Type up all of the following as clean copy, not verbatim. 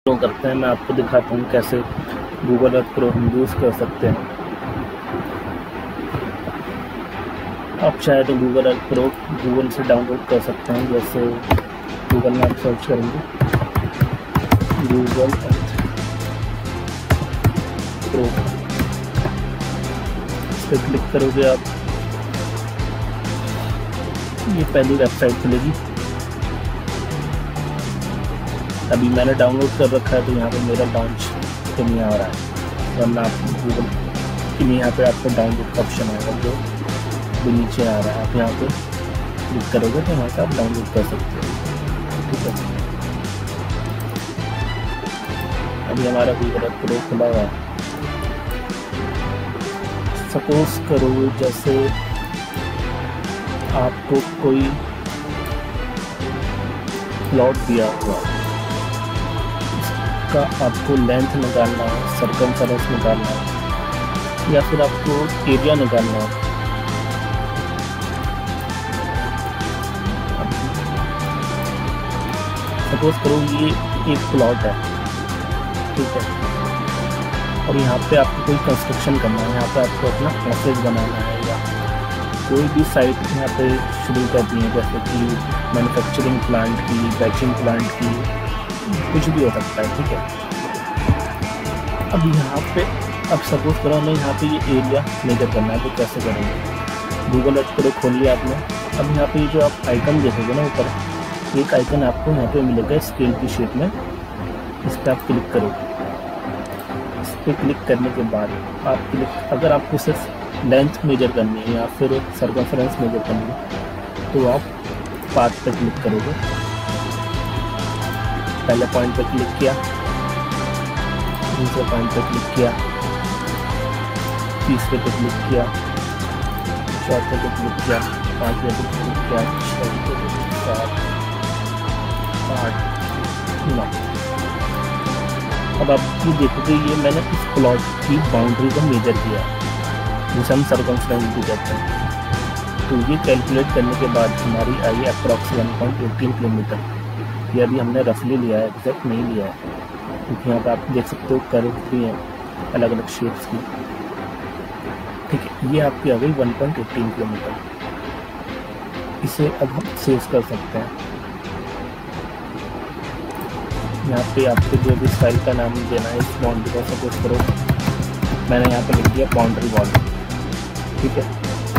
Pro करते हैं। मैं आपको दिखाता हूँ कैसे गूगल अर्थ प्रो हम यूज़ कर सकते हैं। आप चाहे तो गूगल अर्थ प्रो गूगल से डाउनलोड कर सकते हैं। जैसे गूगल में आप सर्च करेंगे गूगल अर्थ प्रो, इस पर क्लिक करोगे आप, ये पहली वेबसाइट खुलेगी। अभी मैंने डाउनलोड कर रखा है तो यहाँ पे मेरा लॉन्च तो नहीं आ रहा है, वरना आप गूगल के लिए यहाँ पे आपको डाउनलोड का ऑप्शन आएगा जो भी नीचे आ रहा है। आप यहाँ पे क्लिक करोगे तो यहाँ से आप डाउनलोड कर सकते हो। ठीक है, अभी हमारा गूगल अर्थ प्रो खुला हुआ है। सपोज करो जैसे आपको कोई प्लॉट दिया हुआ का आपको लेंथ निकालना है, सर्कमफेरेंस निकालना है, या फिर आपको एरिया निकालना है। सपोज करो ये एक प्लॉट है, ठीक है, और यहाँ पे आपको कोई कंस्ट्रक्शन करना है, यहाँ पे आपको अपना ऑफिस बनाना है या कोई भी साइट यहाँ पे शुरू करनी है, जैसे कि मैन्युफैक्चरिंग प्लांट की, बैचिंग प्लांट की, कुछ भी हो सकता है। ठीक है, अब यहाँ पे अब सपोज करो हमें यहाँ पे ये एरिया मेजर करना है, तो कैसे करेंगे। गूगल अर्थ प्रो खोल लिया आपने। अब यहाँ पे जो आप आइकन देखोगे ना ऊपर, एक आइकन आपको यहाँ पे मिलेगा स्केल की शेप में, इस पर आप क्लिक करोगे। इस पर क्लिक करने के बाद आप अगर आपको सिर्फ लेंथ मेजर करनी है या फिर सर्कमफेरेंस मेजर करनी है तो आप पाथ पे क्लिक करोगे। पहले पॉइंट पे क्लिक किया, दूसरे पॉइंट पे क्लिक किया, तीसरे पे क्लिक किया, चौथे पे क्लिक किया, पाँचवें पे क्लिक किया, छठे पे, 7, 8, 9। अब आप ये देखोगे ये मैंने इस प्लॉट की बाउंड्री को मेजर किया, जिसे हम सर्कमफेरेंस भी कहते हैं। तो ये कैलकुलेट करने के बाद हमारी आई अप्रॉक्स 1.18 किलोमीटर। ये अभी हमने रफली लिया है, एग्जैक्ट नहीं लिया है, क्योंकि यहाँ पर आप देख सकते हो कर्व भी हैं अलग अलग शेप्स की। ठीक है, ये आपकी आ गई 1.18 किलोमीटर। इसे अब हम सेव कर सकते हैं। यहाँ पे आपको जो भी स्टाइल का नाम देना है इस बाउंड्री का, सपोज करो मैंने यहाँ पे लिख दिया बाउंड्री वॉल। ठीक है,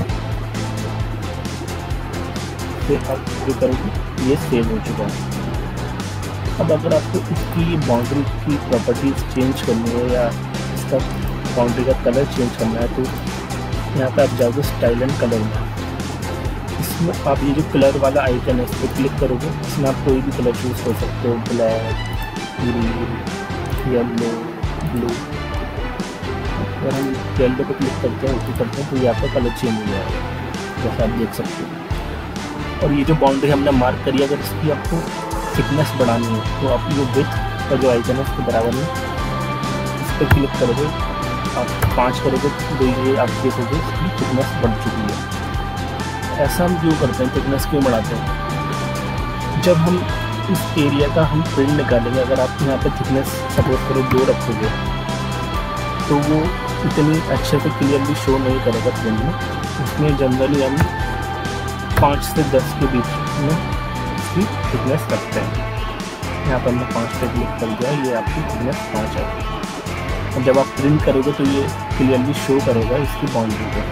फिर आप जो करोगे ये सेव हो चुका है। अब अगर आपको इसकी बाउंड्री की प्रॉपर्टीज चेंज करनी है या इसका बाउंड्री का कलर चेंज करना है तो यहाँ पे आप जाओगे स्टाइल एंड कलर में। इसमें आप ये जो कलर वाला आइकन है इस पर क्लिक करोगे। इसमें आप कोई भी कलर चूज़ कर सकते हो, ब्लैक, ग्रीन, येलो, ब्लू। अगर हम येलो पे क्लिक करते हैं, ओके करते हैं, तो ये आपका कलर चेंज हो जाएगा, जैसा आप देख सकते हो। और ये जो बाउंड्री हमने मार्क करी, अगर इसकी आपको थिकनेस बढ़ानी है तो आप ये विड्थ का जो आइकन है उसके बराबर में इस पर क्लिक करोगे, आप 5 करोगे तो ये आप देखोगे इसकी थिकनेस बढ़ चुकी है। ऐसा हम क्यों करते हैं, थिकनेस क्यों बढ़ाते हैं। जब हम इस एरिया का हम प्रिंट निकालेंगे, अगर आप यहाँ पे थिकनेस सपोज करो 2 रखोगे तो वो इतनी अच्छे से क्लियरली शो नहीं करेगा प्रिंट में। इसमें जनरली हम 5 से 10 के बीच में इसकी थिकनेस रखते हैं। यहाँ पर मैं 5 पे क्लिक कर दिया, ये आपकी थिकनेस 5 है। और जब आप प्रिंट करोगे तो ये क्लियरली शो करेगा इसकी बाउंड्री को।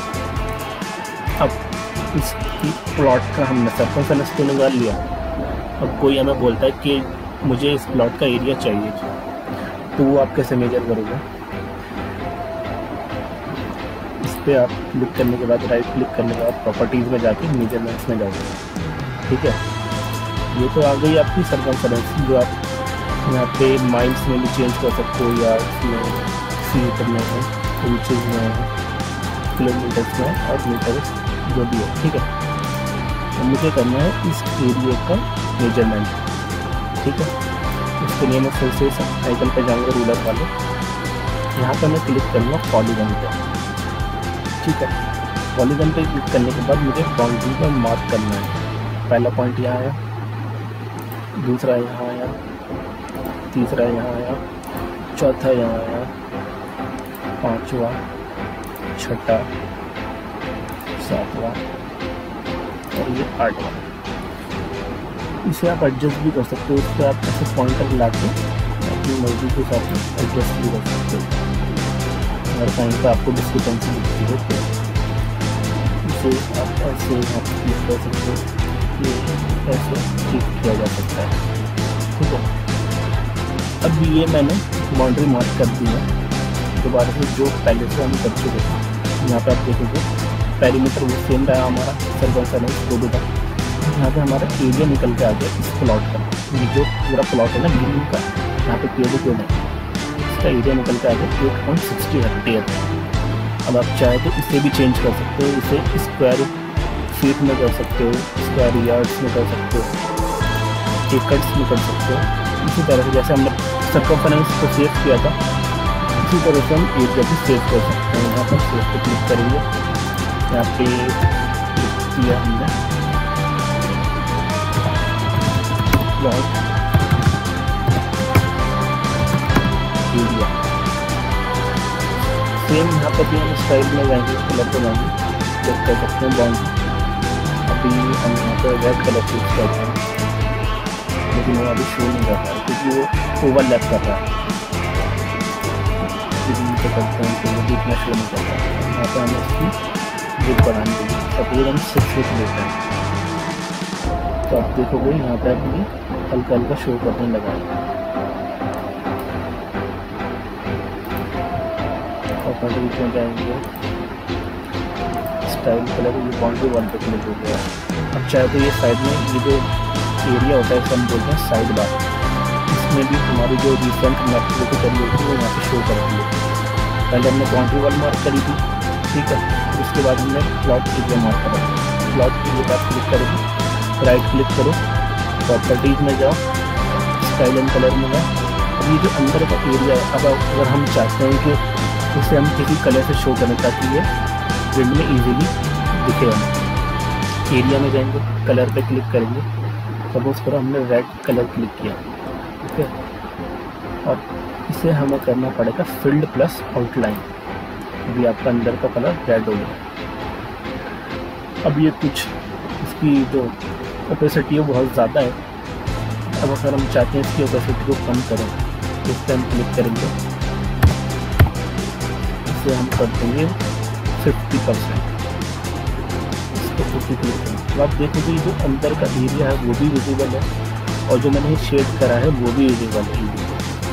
अब इसकी प्लॉट का हमने सर्कमफेरेंस तो निकाल लिया। अब कोई हमें बोलता है कि मुझे इस प्लॉट का एरिया चाहिए, तो वो आप कैसे मेजर करोगे। इस पर आप क्लिक करने के बाद, राइट क्लिक करने के बाद प्रॉपर्टीज़ में जाके मेजरमेंट्स में जाओगे। ठीक है, ये तो आ गई आपकी सर्कमफेरेंस, जो आप यहाँ पे माइल्स में भी चेंज कर सकते हो या इसमें फीट में है, इंचेस में है, किलोमीटर्स में और मीटर्स जो भी है। ठीक है, तो मुझे करना है इस एरिया का मेजरमेंट। ठीक है, उसके लिए मैं फिर से इस आइकन पर जाऊँगा रूलर वाले, यहाँ पर मैं क्लिक करूँगा पॉलीगन पर। ठीक है, पॉलीगन पे क्लिक करने के बाद मुझे बाउंड्री पर मार्क करना है। पहला पॉइंट यहाँ आया, दूसरा यहाँ आया, तीसरा यहाँ आया, चौथा यहाँ आया, पांचवा, छठा, सातवां और ये आठवां। इसे आप एडजस्ट भी कर सकते हो, इस पर आप ऐसे पॉइंटर ला के अपनी मर्जी के हिसाब से एडजस्ट भी कर सकते हो। अगर कहीं पर आपको डिस्क्रिपेंसी दिखती है तो इसे आप ऐसे क्लिक कर सकते हो, ये ऐसे ठीक किया जा सकता है। ठीक है, अब ये मैंने बाउंड्री मार्क कर दी है दोबारा से, जो पहले से हम कर चुके थे। यहाँ पे आप देखोगे पेरीमीटर वो सेम रहा हमारा, सर्कमफेरेंस जो भी था। यहाँ पे हमारा एरिया निकल के आ गया इस प्लॉट का, ये जो पूरा प्लॉट है ना ग्रीन का, यहाँ पे पेड़ क्यों नहीं, इसका एरिया निकल के आ गया 8.60 हेक्टेयर। अब आप चाहे तो इसे भी चेंज कर सकते हो, इसे स्क्वायर फीट में कर सकते हो, स्क्वायर यार्ड्स में कर सकते हो, एकड़्स में कर सकते हो। इसी तरह से जैसे हमने सर्कमफेरेंस को सेव किया था, इसी तरह से हम एरिया भी सेव कर सकते हैं। यहाँ पर सेव पे क्लिक करेंगे, यहाँ पे किया हमने प्लॉट एरिया, सेम यहाँ पर भी हम स्टाइल में जाएंगे, कलर पे जाएंगे, चेक कर सकते हैं बाउंड्री। अभी हम यहाँ पर रेड कलर चूज करते हैं, लेकिन वो अभी शो नहीं कर रहा है क्योंकि वो ओवरलैप कर रहा है। करते हैं तो वो भी इतना शो नहीं कर रहा है। यहाँ पर हमें इसकी विड्थ बढ़ानी चाहिए, सपोज हम 6 फीट लेते हैं तो आप देखोगे यहाँ पर अपनी हल्का हल्का शो करने लगा है। और बीच में जाएंगे स्टाइल कलर, ये बाउंड्री वॉल पे क्लिक हो गया। अब चाहे तो ये साइड में ये जो एरिया होता है हम बोलते हैं साइड बार, इसमें भी हमारी जो रिसेंट एक्टिविटी करी होती है वो यहाँ पे शो करती है। पहले हमने बाउंड्री वॉल मार्क करी थी, ठीक है, फिर उसके बाद हमने प्लॉट एरिया मार्क करा। प्लॉट एरिया पर क्लिक करोगे, राइट क्लिक करो, प्रॉपर्टीज में जाओ, स्टाइल एंड कलर में जाओ। अब ये जो अंदर का एरिया है, अब अगर हम चाहते हैं कि उसे हम किसी कलर से शो करें ताकि ये प्रिंट में इजीली दिखे, हम एरिया में जाएंगे, कलर पे क्लिक करेंगे। सपोज करो हमने रेड कलर क्लिक किया, ठीक है, और इसे हमें करना पड़ेगा फिल्ड प्लस आउटलाइन। अभी आपका अंदर का कलर रेड हो गया। अब ये कुछ इसकी जो ओपेसिटी है बहुत ज़्यादा है। अब अगर हम चाहते हैं इसकी ओपेसिटी को कम करें तो इस पर हम क्लिक करेंगे, इसे हम कर देंगे 50%। इसको 50 क्लिक करेंगे तो आप देखोगे जो अंदर का एरिया है वो भी विजिबल है और जो मैंने शेड करा है वो भी विजिबल है।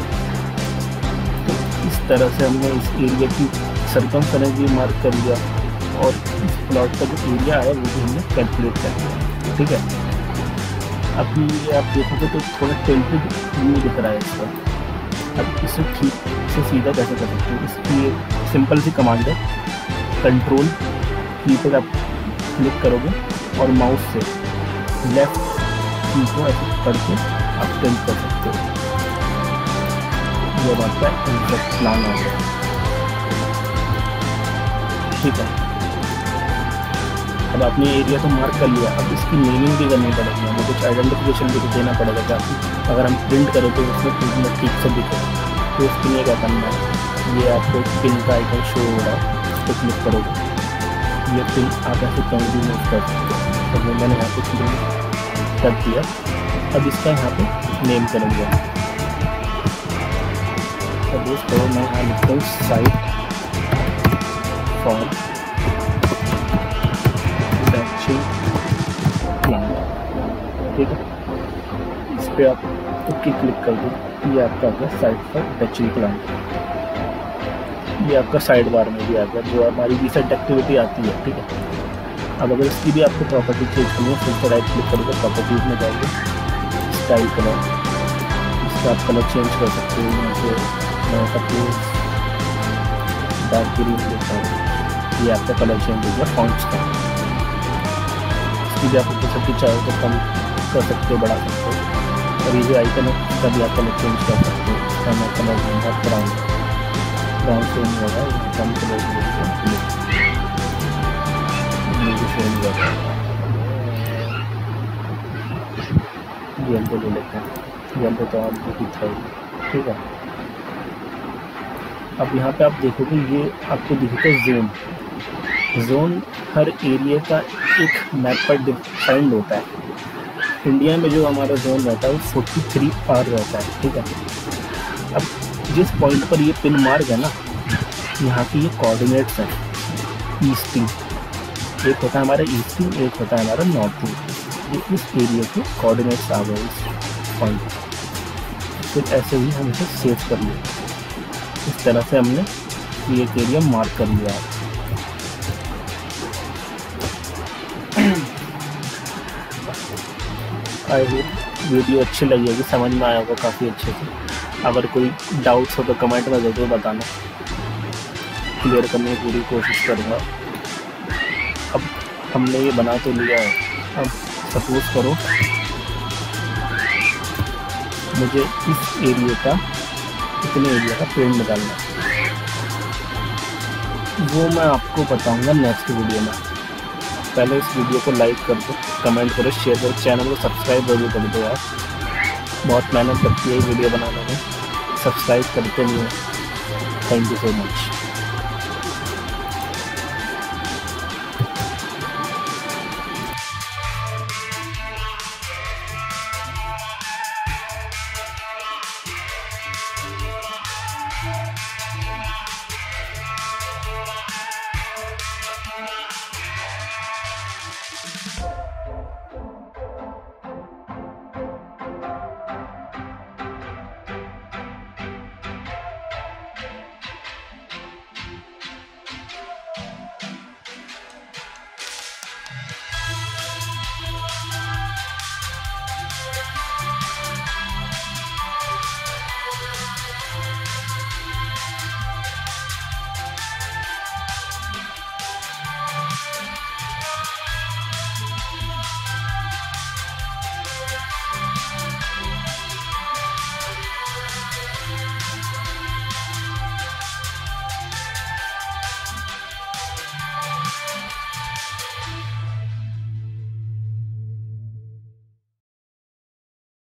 तो इस तरह से हमने इस एरिया की सर्कमफेरेंस भी मार्क कर लिया और इस प्लॉट का जो एरिया है वो भी हमने कैलकुलेट कर लिया। ठीक है, अभी आप देखोगे तो थोड़ा टिल्टेड व्यू दिख रहा है इसका। अब इसे ठीक से सीधा कैसे कर सकते हैं, इसकी एक सिंपल सी कमांड है, कंट्रोल की पर आप क्लिक करोगे और माउस से लेफ्ट की को ऐसे करके आप टिल्ट कर सकते हो। ये बात का एग्जैक्ट प्लान आ गया। ठीक है, अब आपने एरिया को मार्क कर लिया, अब इसकी नेमिंग भी करनी पड़ेगी, हमें कुछ आइडेंटिफिकेशन भी देना पड़ेगा ताकि अगर हम प्रिंट करें तो उसमें प्रिंट में ठीक से दिखे। तो उसके लिए क्या करना है, ये आपको पिन का आइकन शो हो रहा है, इस पर क्लिक करोगे, ये पिन आप ऐसे कहीं भी मूव कर सकते हो। तो मैंने यहाँ पे क्लिक कर दिया। अब इसका यहाँ पे नेम करेंगे, सपोज करो मैं यहाँ लिखता हूँ साइट फॉर बैचिंग प्लांट। ठीक है, इस पर आप ओके क्लिक कर दो, ये आपका आ गया साइट फॉर बैचिंग प्लांट। ये आपका साइड बार में भी आ गया जो हमारी रिसेंट एक्टिविटी आती है। ठीक है, अब अगर इसकी भी आपको प्रॉपर्टी चेंज करनी है, फिर से राइट क्लिक करोगे, प्रॉपर्टीज में जाएंगे, स्टाइल कलर, इसका आप कलर चेंज कर सकते हो। यहाँ से मैं सपोज डार्क ग्रीन लेता हूँ, ये आपका कलर चेंज हो गया फॉन्ट्स का। इसकी भी आप ओपेसिटी चाहे तो कम कर सकते हो, बढ़ा सकते हो। और ये जो आइकन है इसका भी आप कलर चेंज कर सकते हो। इसका मैं कलर दूँगा ब्राउन, ब्राउन से नहीं होगा, कम कलर येलो ले लेते हैं, येलो तो आप जो भी था ठीक है। अब यहाँ पे आप देखोगे ये आपको दिखेगा जोन। जोन हर एरिया का एक मैप पर डिफाइंड होता है। इंडिया में जो हमारा जोन रहता है वो 43 आर रहता है, ठीक है। अब जिस पॉइंट पर ये पिन मार्क है ना, यहाँ की ये कोऑर्डिनेट्स हैं ईस्टिंग, एक होता है हमारा ईस्टिंग, एक होता है हमारा नॉर्थिंग। ये इस एरिया के कोऑर्डिनेट्स आ गए इस पॉइंट। फिर ऐसे ही हम इसे सेव कर लिए। इस तरह से हमने ये एक एरिया मार्क कर लिया है। आई होप वीडियो अच्छी लगी होगी, समझ में आया होगा काफ़ी अच्छे से। अगर कोई डाउट्स हो तो कमेंट में ज़रूर बताना, क्लियर करने की पूरी कोशिश करूँगा। अब हमने ये बना तो लिया है। अब सपोज करो मुझे इस एरिया का, इतने एरिया का प्रिंट निकालना है, वो मैं आपको बताऊंगा नेक्स्ट वीडियो में। पहले इस वीडियो को लाइक कर दो, कमेंट करो, शेयर करो, चैनल को सब्सक्राइब जरूर कर दो यार। बहुत मेहनत लगती है वीडियो बनाने में, सब्सक्राइब करते नहीं हो। Thank you so much.